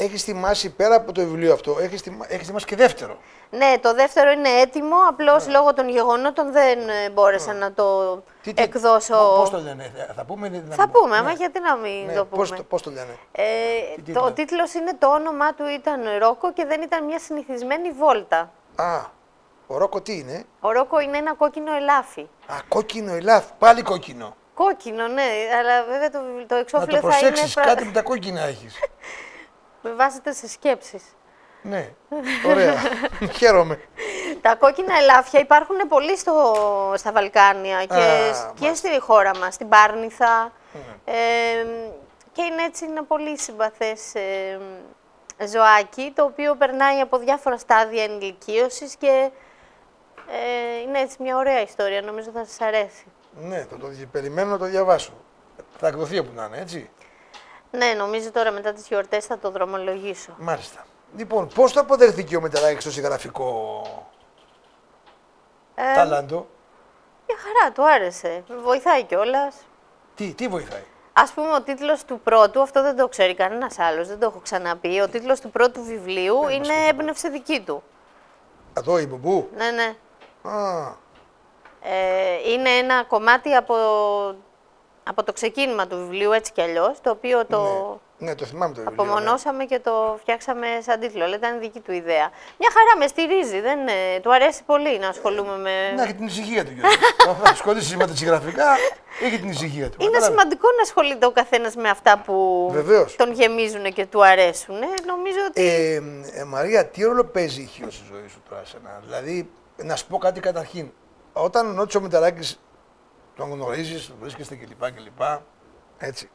έχεις ετοιμάσει πέρα από το βιβλίο αυτό, έχεις ετοιμάσει και δεύτερο. Ναι, το δεύτερο είναι έτοιμο, απλώς λόγω των γεγονότων δεν μπόρεσα να το εκδώσω. Πώς το λένε, θα πούμε. Θα πούμε, άμα γιατί να μην το πούμε. Πώς το λένε. Ο τίτλος είναι «Το όνομά του ήταν Ρόκο και δεν ήταν μια συνηθισμένη βόλτα». Α, ο Ρόκο τι είναι? Ο Ρόκο είναι ένα κόκκινο ελάφι. Α, κόκκινο ελάφι, πάλι κόκκινο. Κόκκινο, ναι, αλλά βέβαια το εξώφυλλο θα είναι... Να το προσέξεις, κάτι με τα κόκκινα έχεις. Με βάζετε σε σκέψεις. Ναι, ωραία, χαίρομαι. Τα κόκκινα ελάφια υπάρχουν πολύ στα Βαλκάνια και στη χώρα μας, στην Πάρνηθα. Και είναι έτσι ένα πολύ συμπαθές ζωάκι, το οποίο περνάει από διάφορα στάδια ενηλικίωσης και είναι έτσι μια ωραία ιστορία, νομίζω θα σας αρέσει. Ναι, περιμένω να το διαβάσω. Θα εκδοθεί όπου να είναι, έτσι. Ναι, νομίζω τώρα μετά τις γιορτές θα το δρομολογήσω. Μάλιστα. Λοιπόν, πώς το αποδέχθηκε ο Μητεράκης στο συγγραφικό τάλαντο? Μια χαρά, του άρεσε. Βοηθάει κιόλας. Τι βοηθάει? Ας πούμε, ο τίτλος του πρώτου, αυτό δεν το ξέρει κανένας άλλος, δεν το έχω ξαναπεί. Ο τίτλος του πρώτου βιβλίου είναι έμπνευση δική του. Εδώ η Μπουμπού. Ναι, ναι. Α. Είναι ένα κομμάτι από το ξεκίνημα του βιβλίου, έτσι κι αλλιώς, το οποίο ναι, το θυμάμαι το βιβλίο. Απομονώσαμε και το φτιάξαμε σαν τίτλο, αλλά ήταν δική του ιδέα. Μια χαρά, με στηρίζει, του αρέσει πολύ να ασχολούμαι με... Να έχει την ησυχία του, Γιώργο. Θα ασχολήσει με τα συγγραφικά, έχει την ησυχία του. Είναι σημαντικό να ασχολείται ο καθένας με αυτά που τον γεμίζουν και του αρέσουν. Νομίζω ότι... Μαρία, τι ρόλο παίζει η ηχείο στη ζωή σου τώρα σένα? Δηλαδή, να σου πω κάτι καταρχήν. Όταν ο Νότης ο Μητεράκης τον γνωρίζεις, τον βρίσκεστε κλπ. Έτσι.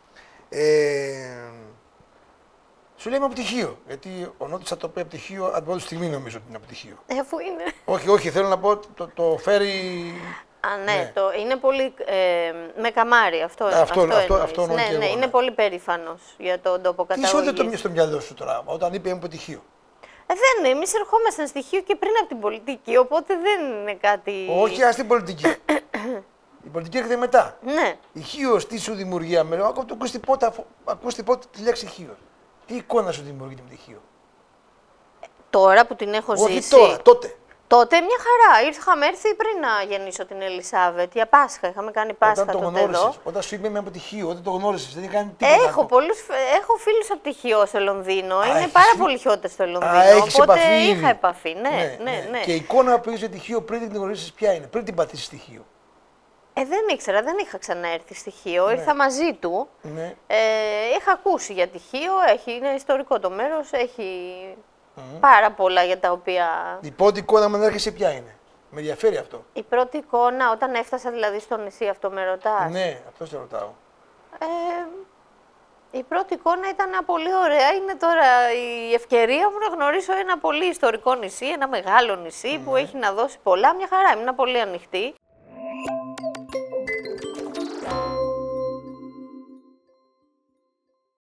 Σου λέει είμαι από πτυχίο. Γιατί ο Νότης θα το πει από πτυχίο, από πρώτη στιγμή νομίζω ότι είναι από πτυχίο. Αφού είναι. Όχι, θέλω να πω το φέρει. Α, ναι, είναι πολύ. Με καμάρι, αυτό ναι, είναι πολύ περήφανος για τον τόπο καταγωγής. Τι σου στο μυαλό σου τώρα, όταν είπε είμαι από πτυχίο? Δεν, εμείς ερχόμασταν στοιχείο και πριν από την πολιτική, οπότε δεν είναι κάτι. Όχι, ας την πολιτική. Η πολιτική έρχεται μετά. Ναι. Ηχείος, τι σου δημιουργεί αμέσως? Ακούστε πότε τη λέξη ηχείος. Τι εικόνα σου δημιουργεί την ηχείο? Τώρα που την έχω ζήσει. Όχι τώρα, τότε. Τότε μια χαρά. Είχαμε έρθει πριν να γεννήσω την Ελισάβετ για Πάσχα. Είχαμε κάνει Πάσχα τότε εδώ. Όταν σου είπε είμαι από πτυχίο, όταν το γνώρισες, δεν είχε κάνει τίποτα. Έχω φίλους από πτυχίο στο Λονδίνο. Είναι πάρα πολλοί χιώτες στο Λονδίνο. Οπότε είχα επαφή. Ναι. Και η εικόνα που είσαι πτυχίο πριν την γνωρίσεις ποια είναι, πριν την πατήσεις πτυχίο? Δεν ήξερα, δεν είχα ξαναέρθει στοιχείο. Ναι. Ήρθα μαζί του. Ναι. Είχα ακούσει για τυχείο, είναι ιστορικό το μέρος, έχει πάρα πολλά για τα οποία... Η πρώτη εικόνα με έρχεσαι ποια είναι? Με ενδιαφέρει αυτό. Η πρώτη εικόνα, όταν έφτασα δηλαδή στο νησί, αυτό με ρωτάς? Ναι, αυτό σε ρωτάω. Η πρώτη εικόνα ήταν πολύ ωραία. Είναι τώρα η ευκαιρία μου να γνωρίσω ένα πολύ ιστορικό νησί, ένα μεγάλο νησί που έχει να δώσει πολλά. Μια χαρά, ήμουν πολύ ανοιχτή.